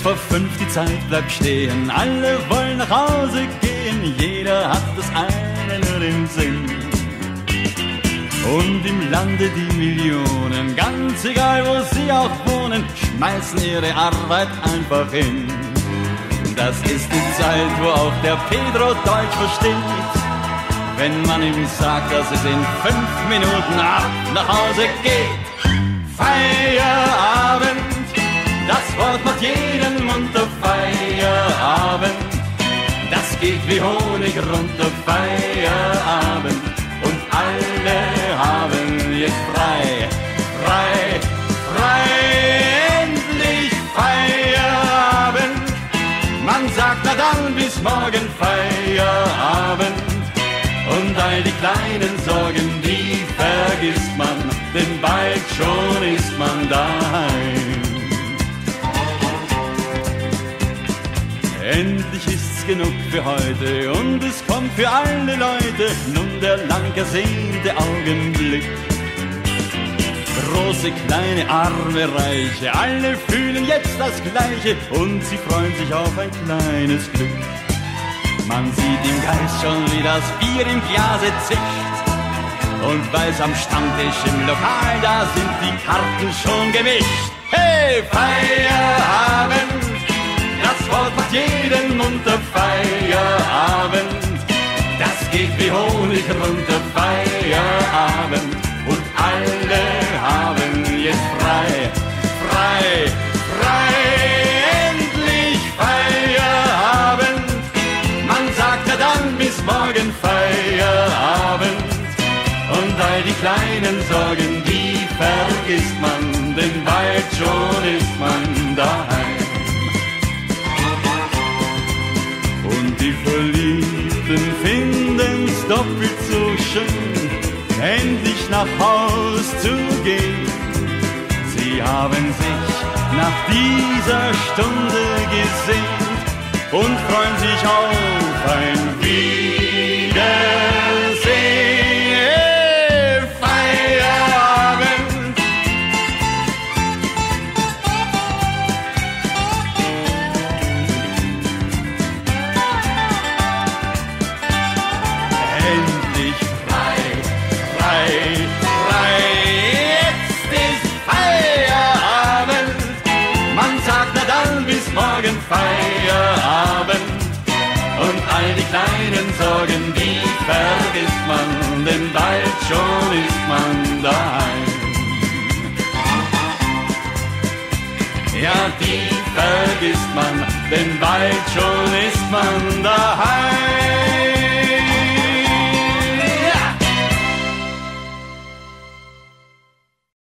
vor 5, die Zeit bleibt stehen. Alle wollen nach Hause gehen, jeder hat das eine nur im Sinn. Und im Lande die Millionen, ganz egal wo sie auch wohnen, schmeißen ihre Arbeit einfach hin. Das ist die Zeit, wo auch der Pedro Deutsch versteht, wenn man ihm sagt, dass es in 5 Minuten ab nach Hause geht. Feierabend, das Wort macht jeden munter. Feierabend, das geht wie Honig runter. Feierabend, und alle haben jetzt frei, frei, frei. Endlich Feierabend, man sagt na dann bis morgen. Feierabend, und all die kleinen Sorgen, die vergisst man, denn bald schon ist man daheim. Endlich ist's genug für heute und es kommt für alle Leute nun der lang ersehnte Augenblick. Große, kleine, arme, reiche, alle fühlen jetzt das Gleiche und sie freuen sich auf ein kleines Glück. Man sieht im Geist schon, wie das Bier im Glase zischt und weiß am Stammtisch im Lokal, da sind die Karten schon gemischt. Hey, Feierabend, das Wort macht jeden munter. Feierabend, das geht wie Honig runter. Feierabend, und alle haben jetzt frei, frei, frei. Endlich Feierabend, man sagt ja dann bis morgen. Feierabend, und all die kleinen Sorgen, die vergisst man, denn bald schon ist man daheim. Und die Verliebten finden's doppelt so schön, endlich nach Haus zu gehen. Sie haben sich nach dieser Stunde gesehnt und freuen sich auf ein Wiedersehen. Feierabend, endlich frei, frei, frei. Jetzt ist Feierabend, man sagt na dann bis morgen. Feierabend, und all die kleinen Sorgen, die vergisst man, denn bald schon ist man daheim. Ja, die vergisst man, denn bald schon ist man daheim.